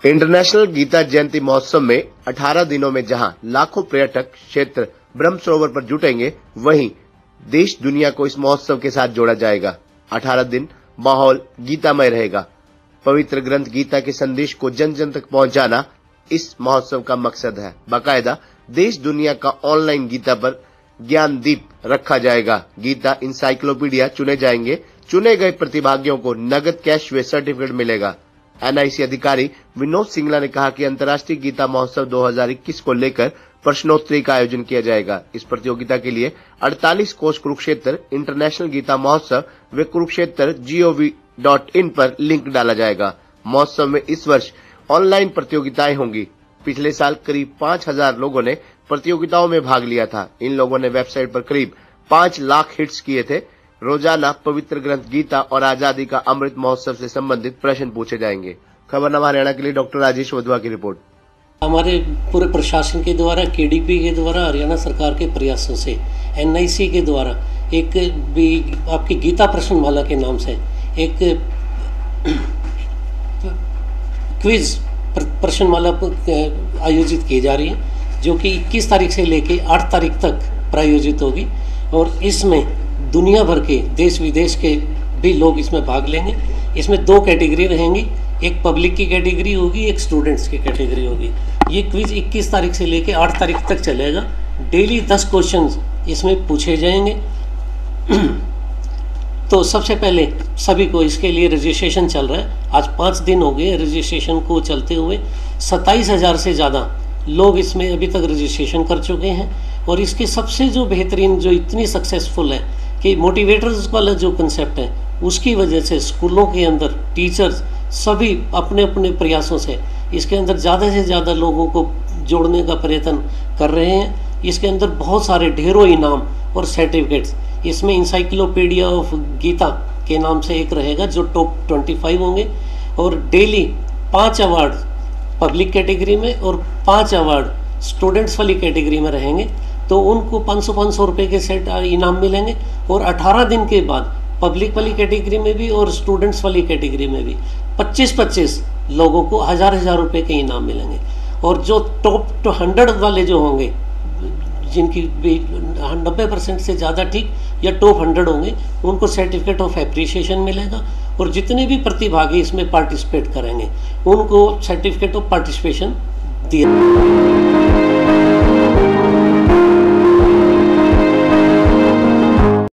International Gita Jayanti महोत्सव में 18 दिनों में जहां लाखों पर्यटक क्षेत्र ब्रह्म सरोवर पर जुटेंगे, वहीं देश दुनिया को इस महोत्सव के साथ जोड़ा जाएगा। 18 दिन माहौल गीतामय रहेगा। पवित्र ग्रंथ गीता के संदेश को जन जन तक पहुंचाना इस महोत्सव का मकसद है। बाकायदा देश दुनिया का ऑनलाइन गीता पर ज्ञान दीप रखा जाएगा। गीता इंसाइक्लोपीडिया चुने जाएंगे। चुने गए प्रतिभागियों को नगद कैश व सर्टिफिकेट मिलेगा। एनआईसी अधिकारी विनोद सिंगला ने कहा कि अंतर्राष्ट्रीय गीता महोत्सव 2021 को लेकर प्रश्नोत्तरी का आयोजन किया जाएगा। इस प्रतियोगिता के लिए 48 कोष कुरुक्षेत्र इंटरनेशनल गीता महोत्सव व कुरुक्षेत्र gov.in पर लिंक डाला जाएगा। महोत्सव में इस वर्ष ऑनलाइन प्रतियोगिताएं होंगी। पिछले साल करीब 5000 लोगों ने प्रतियोगिताओं में भाग लिया था। इन लोगों ने वेबसाइट पर करीब 5 लाख हिट्स किए थे। रोजाना पवित्र ग्रंथ गीता और आजादी का अमृत महोत्सव से संबंधित प्रश्न पूछे जाएंगे। खबरनामा हरियाणा के लिए डॉक्टर राजेश वधवा की रिपोर्ट। हमारे पूरे प्रशासन के द्वारा, केडीपी के द्वारा, हरियाणा सरकार के प्रयासों से एनआईसी के द्वारा एक भी आपकी गीता प्रश्नमाला के नाम से एक क्विज प्रश्नमाला आयोजित की जा रही है, जो कि 21 तारीख से लेके 8 तारीख तक प्रायोजित होगी। और इसमें दुनिया भर के देश विदेश के भी लोग इसमें भाग लेंगे। इसमें 2 कैटेगरी रहेंगी, एक पब्लिक की कैटेगरी होगी, एक स्टूडेंट्स की कैटेगरी होगी। ये क्विज 21 तारीख से लेके 8 तारीख तक चलेगा। डेली 10 क्वेश्चंस इसमें पूछे जाएंगे। तो सबसे पहले सभी को इसके लिए रजिस्ट्रेशन चल रहा है। आज 5 दिन हो गए रजिस्ट्रेशन को चलते हुए। 27,000 से ज़्यादा लोग इसमें अभी तक रजिस्ट्रेशन कर चुके हैं। और इसकी सबसे जो बेहतरीन, जो इतनी सक्सेसफुल है कि मोटिवेटर्स वाला जो कंसेप्ट है, उसकी वजह से स्कूलों के अंदर टीचर्स सभी अपने अपने प्रयासों से इसके अंदर ज़्यादा से ज़्यादा लोगों को जोड़ने का प्रयत्न कर रहे हैं। इसके अंदर बहुत सारे ढेरों इनाम और सर्टिफिकेट्स, इसमें इंसाइक्लोपीडिया ऑफ गीता के नाम से एक रहेगा जो टॉप 25 होंगे। और डेली 5 अवार्ड पब्लिक कैटेगरी में और 5 अवार्ड स्टूडेंट्स वाली कैटेगरी में रहेंगे। तो उनको 500-500 रुपये के सेट इनाम मिलेंगे। और 18 दिन के बाद पब्लिक वाली कैटेगरी में भी और स्टूडेंट्स वाली कैटेगरी में भी 25-25 लोगों को 1000-1000 रुपये के इनाम मिलेंगे। और जो टॉप 100 वाले जो होंगे, जिनकी 90% से ज़्यादा ठीक या टॉप 100 होंगे, उनको सर्टिफिकेट ऑफ एप्रिसिएशन मिलेगा। और जितने भी प्रतिभागी इसमें पार्टिसिपेट करेंगे उनको सर्टिफिकेट ऑफ पार्टिसिपेशन दिया।